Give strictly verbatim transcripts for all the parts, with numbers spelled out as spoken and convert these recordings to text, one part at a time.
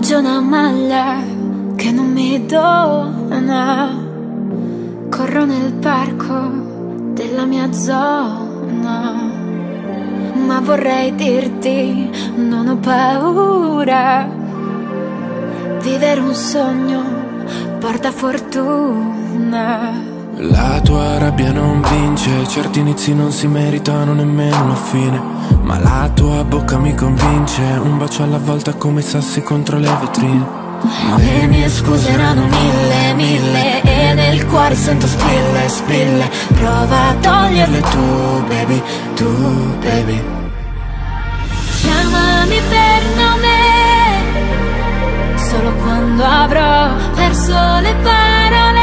Appoggia una maglia che non mi dona. Corro nel parco della mia zona, ma vorrei dirti non ho paura. Vivere un sogno porta fortuna. La tua rabbia non vince, certi inizi non si meritano nemmeno una fine. Ma la tua bocca mi convince, un bacio alla volta come i sassi contro le vetrine. Le mie scuse erano mille, mille, e nel cuore sento spille, spille. Prova a toglierle tu, baby, tu, baby. Chiamami per nome, solo quando avrò perso le parole.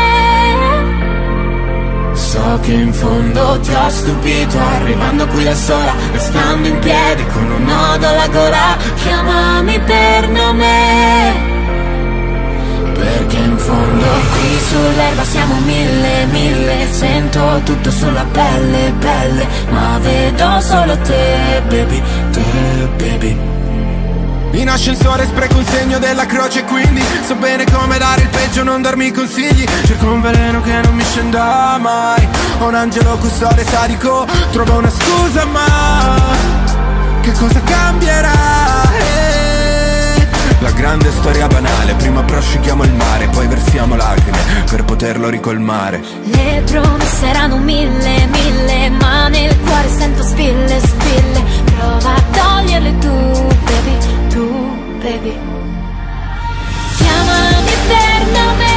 So che in fondo ti ho stupito, arrivando qui da sola, restando in piedi con un nodo alla gola. Chiamami per nome, perché in fondo qui sull'erba siamo mille, mille. Sento tutto sulla pelle, pelle, ma vedo solo te, baby, te, baby. in ascensore spreco un segno della croce, quindi so bene come dare il peggio, non darmi consigli. Cerco un veleno che non mi scenda mai, ho un angelo custode sadico, trovo una scusa ma che cosa cambierà? Eh, la grande storia banale, prima prosciughiamo il mare, poi versiamo lacrime per poterlo ricolmare. Le promesse erano mille, mille, ma nel cuore sento spille, spille. Prova a toglierle tu, baby, tu, baby. Chiamami per nome,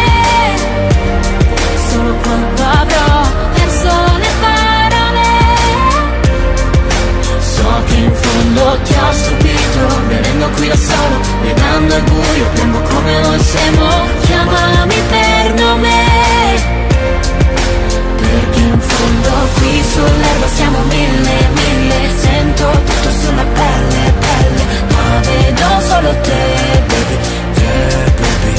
solo quando avrò perso le parole. So che in fondo ti ho stupito, venendo qui da solo, guidando il buio, piombo come noi siamo. Chiamami per nome, perché in fondo qui sull'erba siamo mille, mille. Sento tutto sulla pelle, pelle, ma vedo solo te, baby, te, baby.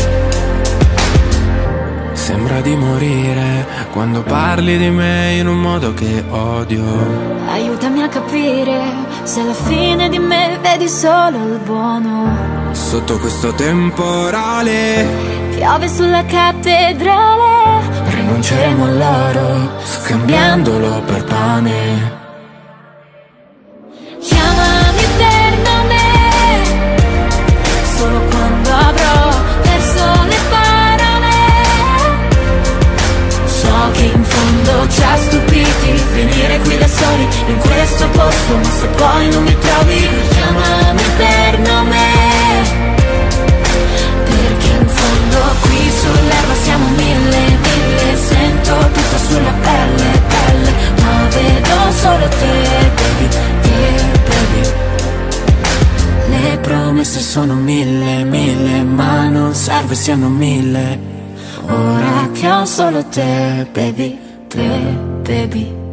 sembra di morire quando parli di me in un modo che odio. Aiutami a capire se alla fine di me vedi solo il buono. Sotto questo temporale Piove sulla cattedrale, rinunceremo all'oro, scambiandolo per pane. Chiamami per nome, solo quando avrò perso le parole. So che in fondo ci ha stupiti, finire qui da soli in questo posto, ma se poi non mi trovi, Chiamami per nome, perché in fondo qui sull'erba siamo mille, mille. Sento tutto sulla pelle, pelle, ma vedo solo te, baby, te, baby. le promesse sono mille, mille, ma non serve siano mille. Ora che ho solo te, baby, te, baby.